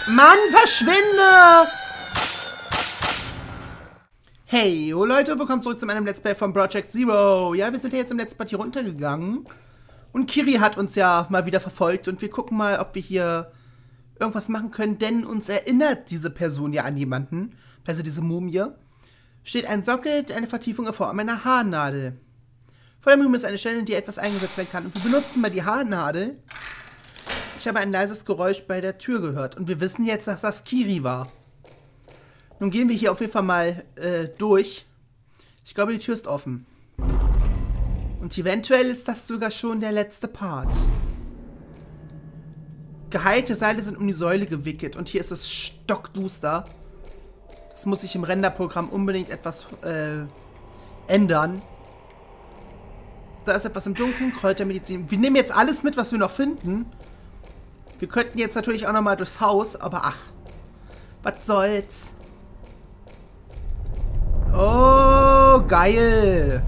Mann, verschwinde! Hey, oh Leute, willkommen zurück zu meinem Let's Play von Project Zero. Ja, wir sind ja jetzt im letzten Part hier runtergegangen. Und Kiri hat uns ja mal wieder verfolgt. Und wir gucken mal, ob wir hier irgendwas machen können. Denn uns erinnert diese Person ja an jemanden. Also diese Mumie. Steht ein Sockel, eine Vertiefung in Form einer Haarnadel. Vor der Mumie ist eine Stelle, in die etwas eingesetzt werden kann. Und wir benutzen mal die Haarnadel. Ich habe ein leises Geräusch bei der Tür gehört. Und wir wissen jetzt, dass das Kiri war. Nun gehen wir hier auf jeden Fall mal durch. Ich glaube, die Tür ist offen. Und eventuell ist das sogar schon der letzte Part. Geheilte Seile sind um die Säule gewickelt. Und hier ist es stockduster. Das muss sich im Renderprogramm unbedingt etwas ändern. Da ist etwas im Dunkeln. Kräutermedizin. Wir nehmen jetzt alles mit, was wir noch finden. Wir könnten jetzt natürlich auch noch mal durchs Haus. Aber ach, was soll's. Oh, geil.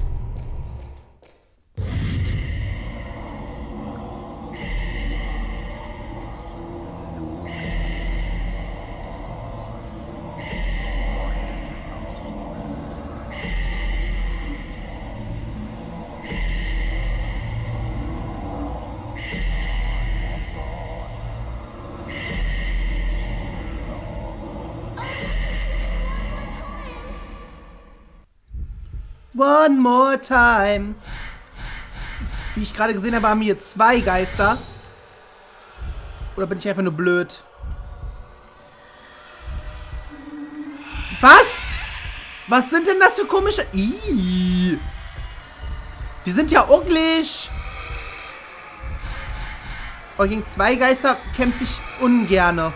One more time. Wie ich gerade gesehen habe, haben wir hier zwei Geister. Oder bin ich einfach nur blöd? Was? Was sind denn das für komische... Ih. Die sind ja ungleich. Oh, gegen zwei Geister kämpfe ich ungerne.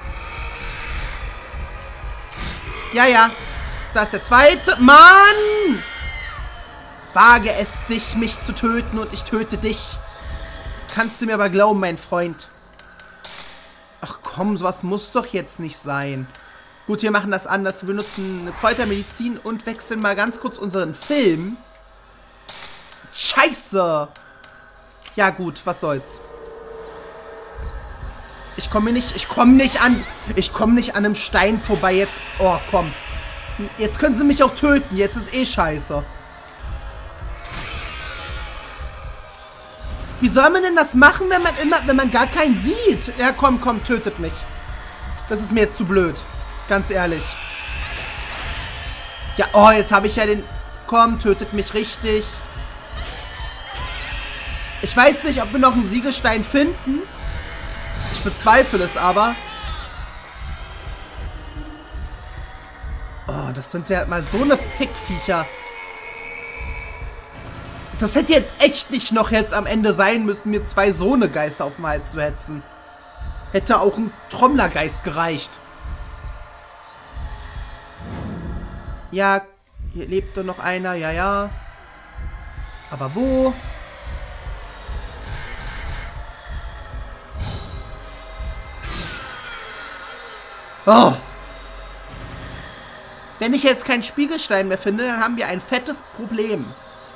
Ja, ja. Da ist der zweite. Mann! Wage es dich, mich zu töten und ich töte dich. Kannst du mir aber glauben, mein Freund. Ach komm, sowas muss doch jetzt nicht sein. Gut, wir machen das anders. Wir benutzen eine Kräutermedizin und wechseln mal ganz kurz unseren Film. Scheiße! Ja gut, was soll's. Ich komme nicht an einem Stein vorbei jetzt. Oh, komm. Jetzt können sie mich auch töten. Jetzt ist eh scheiße. Wie soll man denn das machen, wenn man gar keinen sieht? Ja, komm, tötet mich. Das ist mir jetzt zu blöd. Ganz ehrlich. Ja, oh, jetzt habe ich ja den... Komm, tötet mich richtig. Ich weiß nicht, ob wir noch einen Siegelstein finden. Ich bezweifle es aber. Oh, das sind ja mal so eine Fickviecher. Das hätte jetzt echt nicht noch jetzt am Ende sein müssen, mir zwei so eine Geister auf den Hals zu hetzen. Hätte auch ein Trommlergeist gereicht. Ja, hier lebt doch noch einer, ja, ja. Aber wo? Oh. Wenn ich jetzt keinen Spiegelstein mehr finde, dann haben wir ein fettes Problem.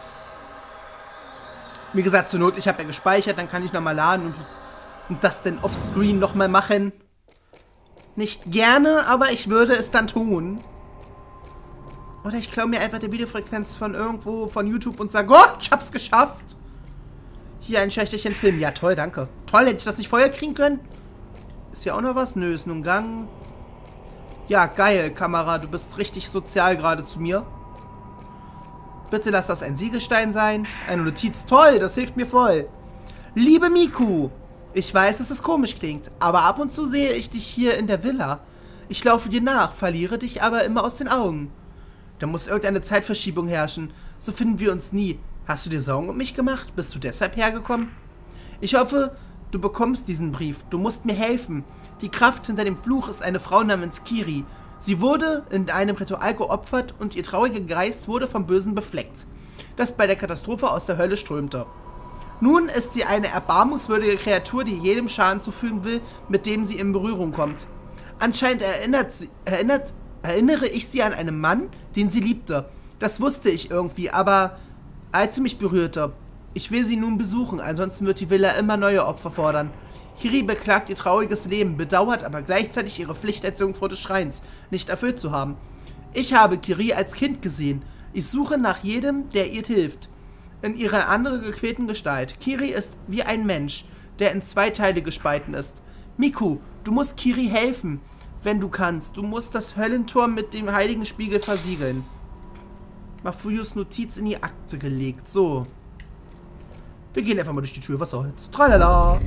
Wie gesagt, zur Not, ich habe ja gespeichert, dann kann ich nochmal laden und das dann offscreen nochmal machen. Nicht gerne, aber ich würde es dann tun. Oder ich klaue mir einfach die Videofrequenz von irgendwo, von YouTube und sage, oh, ich hab's geschafft. Hier ein Schächtelchen Film. Ja, toll, danke. Toll, hätte ich das nicht vorher kriegen können? Ist hier auch noch was? Nö, ist nur ein Gang. Ja, geil, Kamera, du bist richtig sozial gerade zu mir. Bitte lass das ein Siegelstein sein. Eine Notiz. Toll, das hilft mir voll. Liebe Miku, ich weiß, dass es komisch klingt, aber ab und zu sehe ich dich hier in der Villa. Ich laufe dir nach, verliere dich aber immer aus den Augen. Da muss irgendeine Zeitverschiebung herrschen. So finden wir uns nie. Hast du dir Sorgen um mich gemacht? Bist du deshalb hergekommen? Ich hoffe, du bekommst diesen Brief. Du musst mir helfen. Die Kraft hinter dem Fluch ist eine Frau namens Kiri. Sie wurde in einem Ritual geopfert und ihr trauriger Geist wurde vom Bösen befleckt, das bei der Katastrophe aus der Hölle strömte. Nun ist sie eine erbarmungswürdige Kreatur, die jedem Schaden zufügen will, mit dem sie in Berührung kommt. Anscheinend erinnere ich sie an einen Mann, den sie liebte. Das wusste ich irgendwie, aber als sie mich berührte. Ich will sie nun besuchen, ansonsten wird die Villa immer neue Opfer fordern. Kiri beklagt ihr trauriges Leben, bedauert aber gleichzeitig ihre Pflicht als Jungfrau des Schreins nicht erfüllt zu haben. Ich habe Kiri als Kind gesehen. Ich suche nach jedem, der ihr hilft. In ihrer anderen gequälten Gestalt. Kiri ist wie ein Mensch, der in 2 Teile gespalten ist. Miku, du musst Kiri helfen, wenn du kannst. Du musst das Höllentor mit dem heiligen Spiegel versiegeln. Mafuyus Notiz in die Akte gelegt. So. Wir gehen einfach mal durch die Tür. Was soll's? Tralala.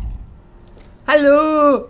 Hallo.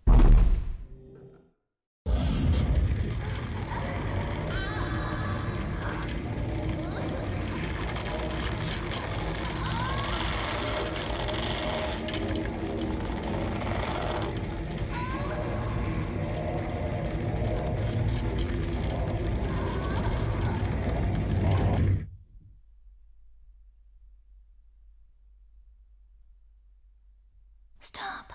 Stop.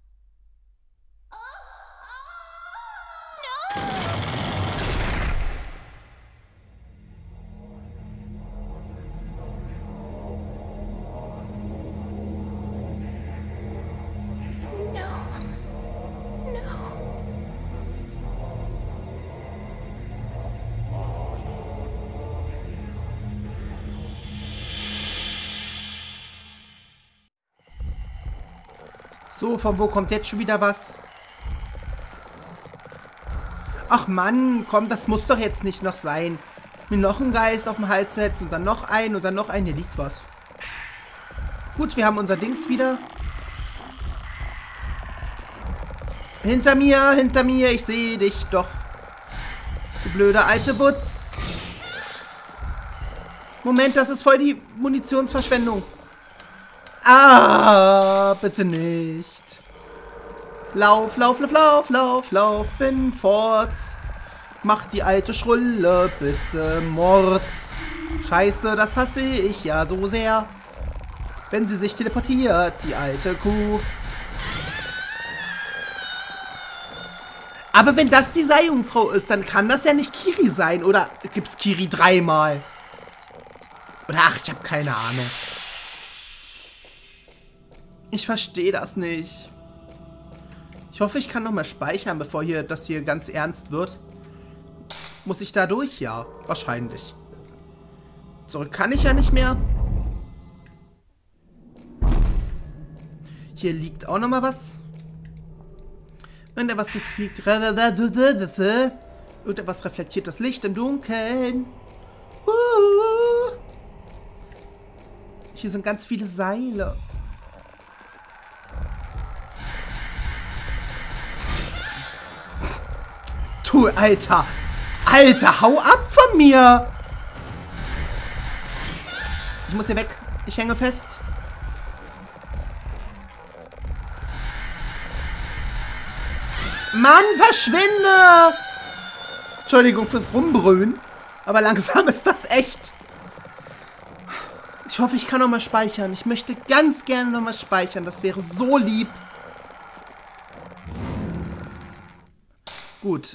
So, von wo kommt jetzt schon wieder was? Ach Mann, komm, das muss doch jetzt nicht noch sein. Mir noch einen Geist auf den Hals setzen und dann noch einen und dann noch einen. Hier liegt was. Gut, wir haben unser Dings wieder. Hinter mir, ich sehe dich doch. Du blöde alte Butz. Moment, das ist voll die Munitionsverschwendung. Ah, bitte nicht. Lauf, lauf, lauf, lauf, lauf, lauf, bin fort. Mach die alte Schrulle, bitte Mord. Scheiße, das hasse ich ja so sehr. Wenn sie sich teleportiert, die alte Kuh. Aber wenn das die Seejungfrau ist, dann kann das ja nicht Kiri sein. Oder gibt's Kiri 3-mal? Oder ach, ich habe keine Ahnung. Ich verstehe das nicht. Ich hoffe, ich kann nochmal speichern, bevor das hier ganz ernst wird. Muss ich da durch? Ja, wahrscheinlich. Zurück kann ich ja nicht mehr. Hier liegt auch nochmal was. Irgendetwas Irgendetwas reflektiert das Licht im Dunkeln. Hier sind ganz viele Seile. Du, Alter. Alter, hau ab von mir. Ich muss hier weg. Ich hänge fest. Mann, verschwinde! Entschuldigung fürs Rumbrüllen. Aber langsam ist das echt. Ich hoffe, ich kann nochmal speichern. Ich möchte ganz gerne nochmal speichern. Das wäre so lieb. Gut,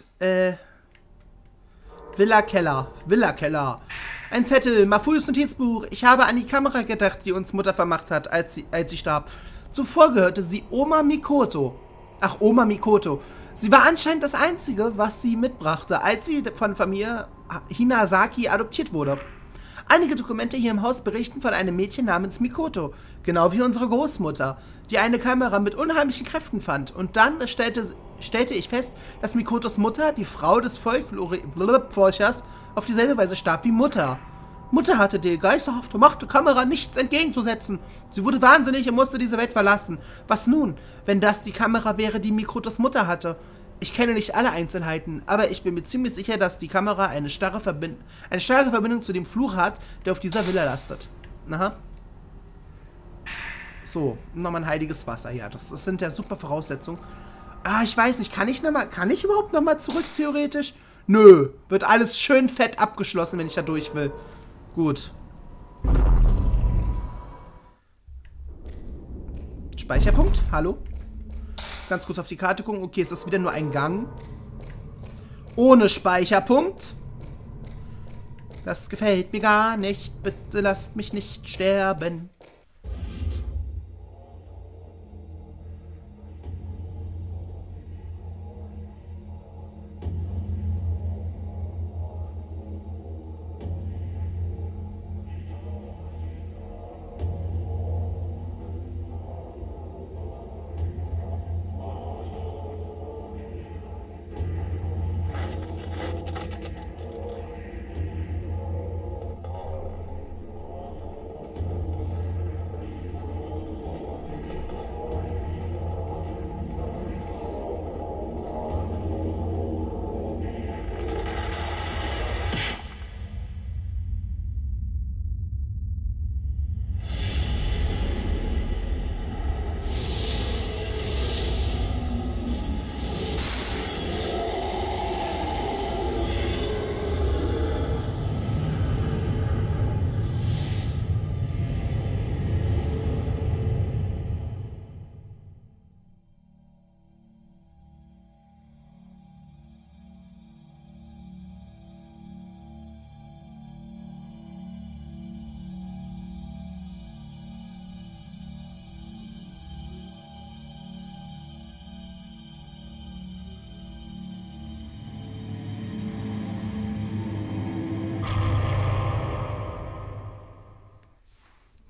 Villa Keller. Villa Keller. Ein Zettel, Mafuyus Notizbuch. Ich habe an die Kamera gedacht, die uns Mutter vermacht hat, als sie starb. Zuvor gehörte sie Oma Mikoto. Ach, Oma Mikoto. Sie war anscheinend das Einzige, was sie mitbrachte, als sie von Familie Hinazaki adoptiert wurde. Einige Dokumente hier im Haus berichten von einem Mädchen namens Mikoto, genau wie unsere Großmutter, die eine Kamera mit unheimlichen Kräften fand. Und dann stellte ich fest, dass Mikotos Mutter, die Frau des Folklore-Forschers, auf dieselbe Weise starb wie Mutter. Mutter hatte der geisterhaft gemachte Kamera nichts entgegenzusetzen. Sie wurde wahnsinnig und musste diese Welt verlassen. Was nun, wenn das die Kamera wäre, die Mikotos Mutter hatte? Ich kenne nicht alle Einzelheiten, aber ich bin mir ziemlich sicher, dass die Kamera eine starke Verbindung zu dem Fluch hat, der auf dieser Villa lastet. Aha. So, nochmal ein heiliges Wasser. Ja, das sind ja super Voraussetzungen. Ah, ich weiß nicht, kann ich überhaupt nochmal zurück, theoretisch? Nö, wird alles schön fett abgeschlossen, wenn ich da durch will. Gut. Speicherpunkt, hallo? Ganz kurz auf die Karte gucken. Okay, es ist wieder nur ein Gang. Ohne Speicherpunkt. Das gefällt mir gar nicht. Bitte lasst mich nicht sterben.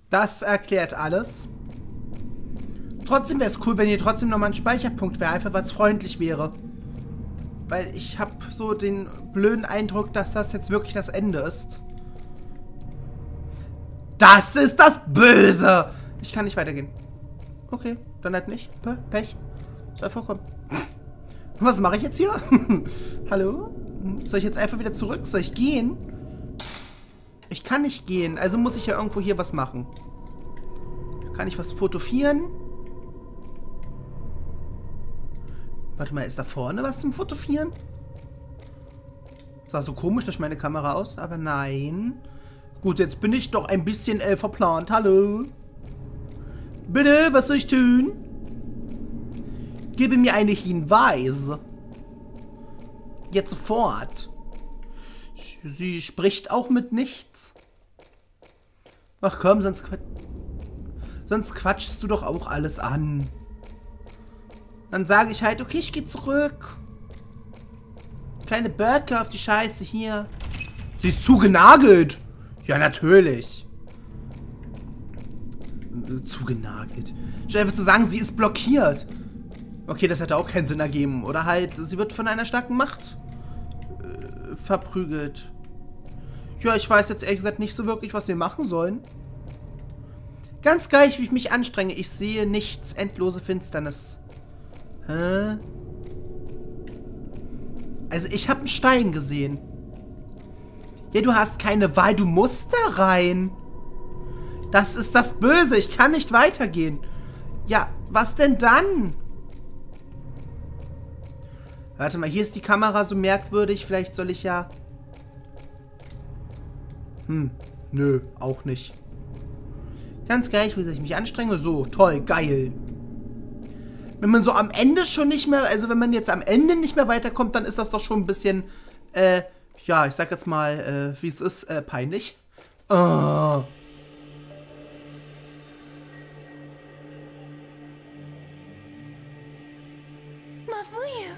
Das erklärt alles. Trotzdem wäre es cool, wenn hier trotzdem nochmal ein Speicherpunkt wäre, einfach weil es freundlich wäre. Weil ich habe so den blöden Eindruck, dass das jetzt wirklich das Ende ist. Das ist das Böse! Ich kann nicht weitergehen. Okay, dann halt nicht. Pech. Soll vorkommen. Was mache ich jetzt hier? Hallo? Soll ich jetzt einfach wieder zurück? Soll ich gehen? Ich kann nicht gehen, also muss ich ja irgendwo hier was machen. Kann ich was fotografieren? Warte mal, ist da vorne was zum Fotografieren? Sah so komisch durch meine Kamera aus, aber nein. Gut, jetzt bin ich doch ein bisschen verplant. Hallo? Bitte, was soll ich tun? Gebe mir einen Hinweis. Jetzt sofort. Sie spricht auch mit nichts. Ach komm, sonst quatschst du doch auch alles an. Dann sage ich halt, okay, ich gehe zurück. Keine Böcke auf die Scheiße hier. Sie ist zugenagelt. Ja, natürlich. Zugenagelt. Statt einfach zu sagen, sie ist blockiert. Okay, das hätte auch keinen Sinn ergeben. Oder halt, sie wird von einer starken Macht verprügelt. Ja, ich weiß jetzt ehrlich gesagt nicht so wirklich, was wir machen sollen. Ganz gleich, wie ich mich anstrenge. Ich sehe nichts. Endlose Finsternis. Hä? Also, ich habe einen Stein gesehen. Ja, du hast keine Wahl. Du musst da rein. Das ist das Böse. Ich kann nicht weitergehen. Ja, was denn dann? Warte mal, hier ist die Kamera so merkwürdig. Vielleicht soll ich ja... Nö, auch nicht. Ganz gleich, wie ich mich anstrenge. So, toll, geil. Wenn man so am Ende schon nicht mehr... Also wenn man jetzt am Ende nicht mehr weiterkommt, dann ist das doch schon ein bisschen... ja, ich sag jetzt mal, wie es ist, peinlich. Oh. Mafuyu.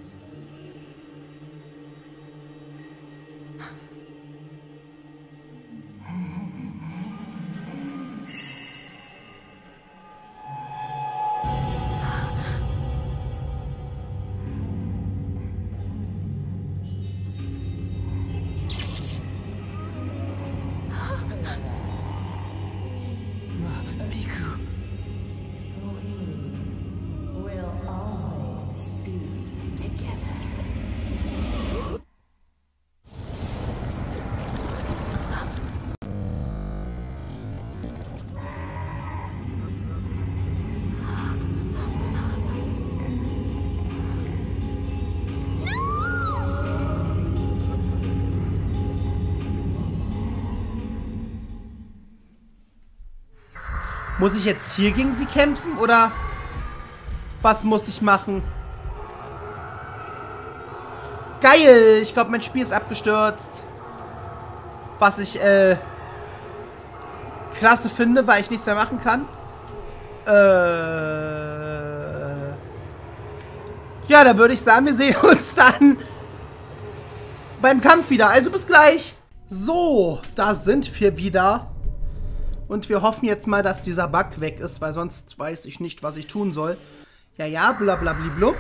Muss ich jetzt hier gegen sie kämpfen oder was muss ich machen? Geil! Ich glaube, mein Spiel ist abgestürzt. Was ich klasse finde, weil ich nichts mehr machen kann. Ja, da würde ich sagen, wir sehen uns dann beim Kampf wieder. Also bis gleich. So, da sind wir wieder. Und wir hoffen jetzt mal, dass dieser Bug weg ist, weil sonst weiß ich nicht, was ich tun soll. Ja, blablabliblub.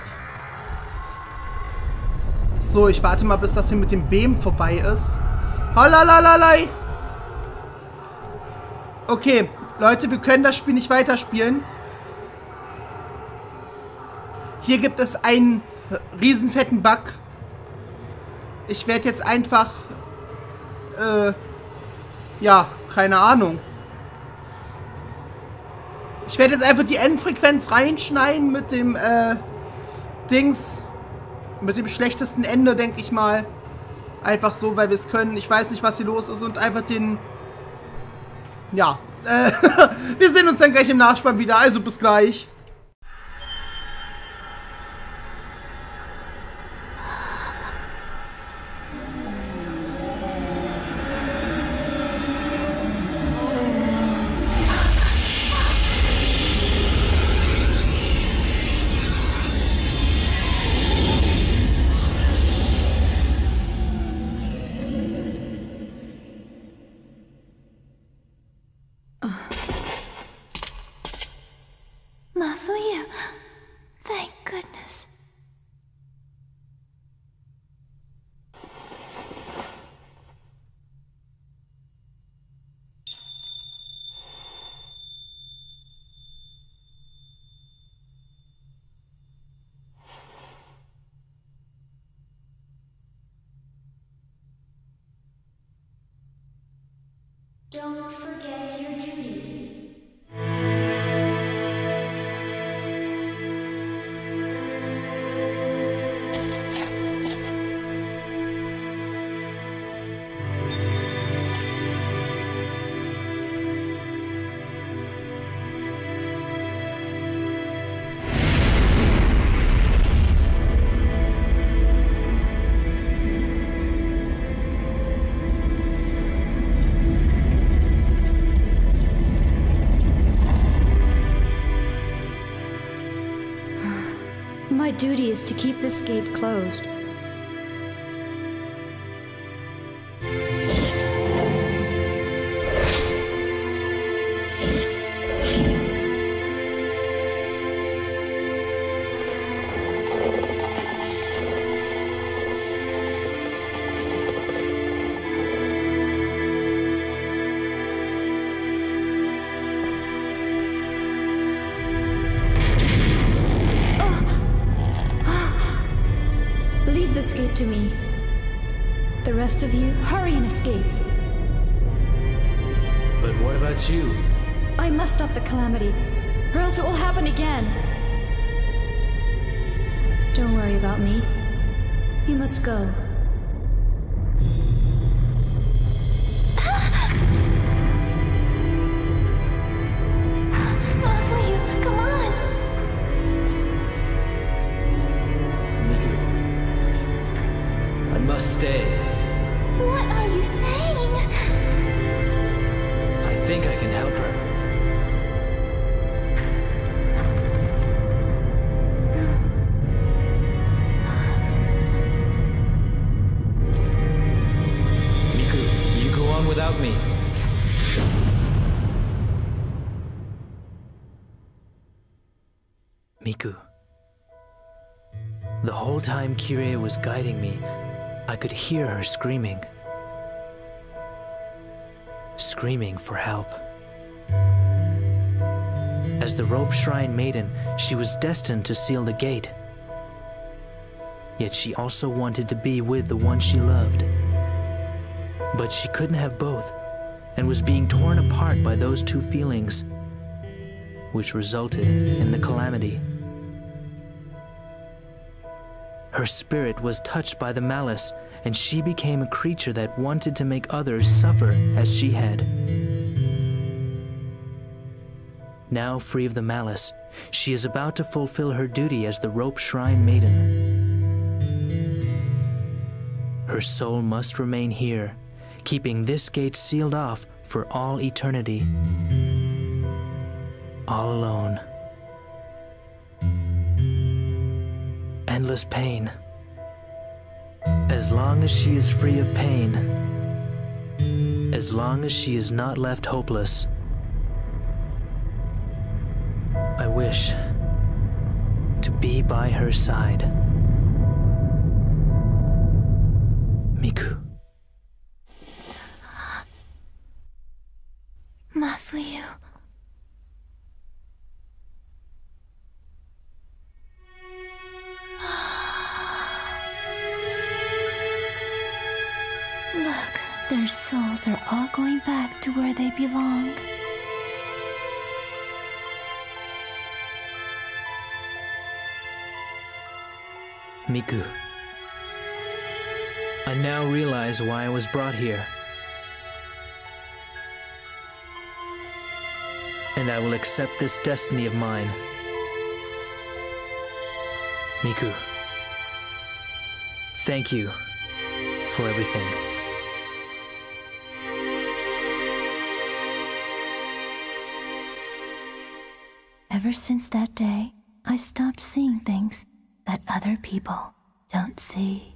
So, ich warte mal, bis das hier mit dem Beam vorbei ist. Halalalai. Okay, Leute, wir können das Spiel nicht weiterspielen. Hier gibt es einen riesenfetten Bug. Ich werde jetzt einfach... ja, keine Ahnung. Ich werde jetzt einfach die Endfrequenz reinschneiden mit dem, Dings. Mit dem schlechtesten Ende, denke ich mal. Einfach so, weil wir es können. Ich weiß nicht, was hier los ist. Und einfach den... Ja. Wir sehen uns dann gleich im Nachspann wieder. Also bis gleich. Don't forget your duty. My duty is to keep this gate closed. Leave this gate to me. The rest of you, hurry and escape. But what about you? I must stop the calamity, or else it will happen again. Don't worry about me. You must go. Mafuyu, come on! Miku. I must stay. What are you saying? I think I can help her. Miku, you go on without me. Miku. The whole time Kirie was guiding me, I could hear her screaming. Screaming for help. As the Rope Shrine Maiden, she was destined to seal the gate. Yet she also wanted to be with the one she loved. But she couldn't have both, and was being torn apart by those two feelings, which resulted in the calamity. Her spirit was touched by the malice, and she became a creature that wanted to make others suffer as she had. Now free of the malice, she is about to fulfill her duty as the Rope Shrine Maiden. Her soul must remain here, keeping this gate sealed off for all eternity. All alone. Endless pain. As long as she is free of pain, as long as she is not left hopeless, I wish to be by her side. Miku. Mafuyu. Look, their souls are all going back to where they belong. Miku. I now realize why I was brought here. And I will accept this destiny of mine. Miku. Thank you for everything. Ever since that day, I stopped seeing things that other people don't see.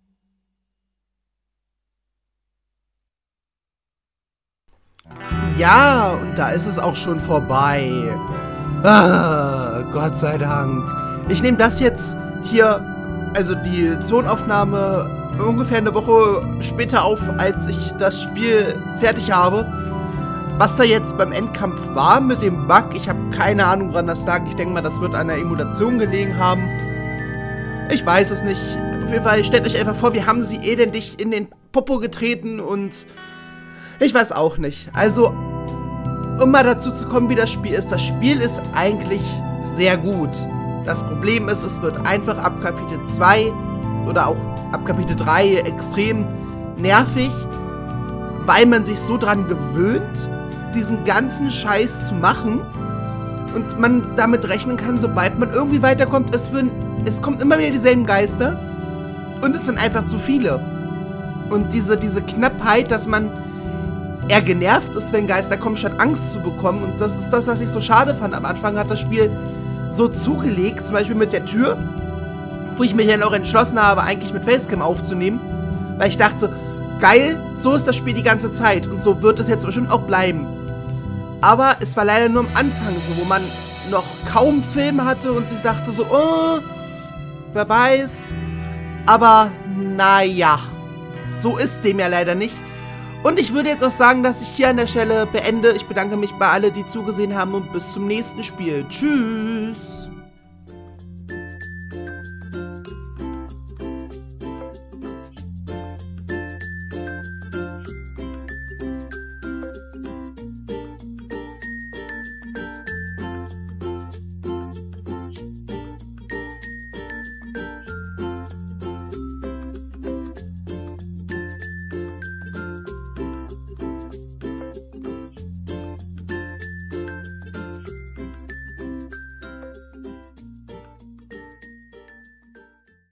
Ja, und da ist es auch schon vorbei. Ah, Gott sei Dank. Ich nehme das jetzt hier, also die Tonaufnahme, ungefähr eine Woche später auf, als ich das Spiel fertig habe. Was da jetzt beim Endkampf war mit dem Bug, ich habe keine Ahnung, woran das lag. Ich denke mal, das wird an der Emulation gelegen haben. Ich weiß es nicht. Auf jeden Fall, stellt euch einfach vor, wir haben sie elendig in den Popo getreten und Ich weiß auch nicht. Also, um mal dazu zu kommen, wie das Spiel ist eigentlich sehr gut. Das Problem ist, es wird einfach ab Kapitel 2 oder auch ab Kapitel 3 extrem nervig, weil man sich so dran gewöhnt, diesen ganzen Scheiß zu machen und man damit rechnen kann, sobald man irgendwie weiterkommt, es kommen immer wieder dieselben Geister und es sind einfach zu viele. Und diese Knappheit, dass man eher genervt ist, wenn Geister kommen, statt Angst zu bekommen. Und das ist das, was ich so schade fand. Am Anfang hat das Spiel so zugelegt, zum Beispiel mit der Tür, wo ich mich dann auch entschlossen habe, eigentlich mit Facecam aufzunehmen, weil ich dachte, geil, so ist das Spiel die ganze Zeit und so wird es jetzt bestimmt auch bleiben. Aber es war leider nur am Anfang so, wo man noch kaum Film hatte und sich dachte so, oh, wer weiß. Aber naja, so ist dem ja leider nicht. Und ich würde jetzt auch sagen, dass ich hier an der Stelle beende. Ich bedanke mich bei allen, die zugesehen haben und bis zum nächsten Spiel. Tschüss.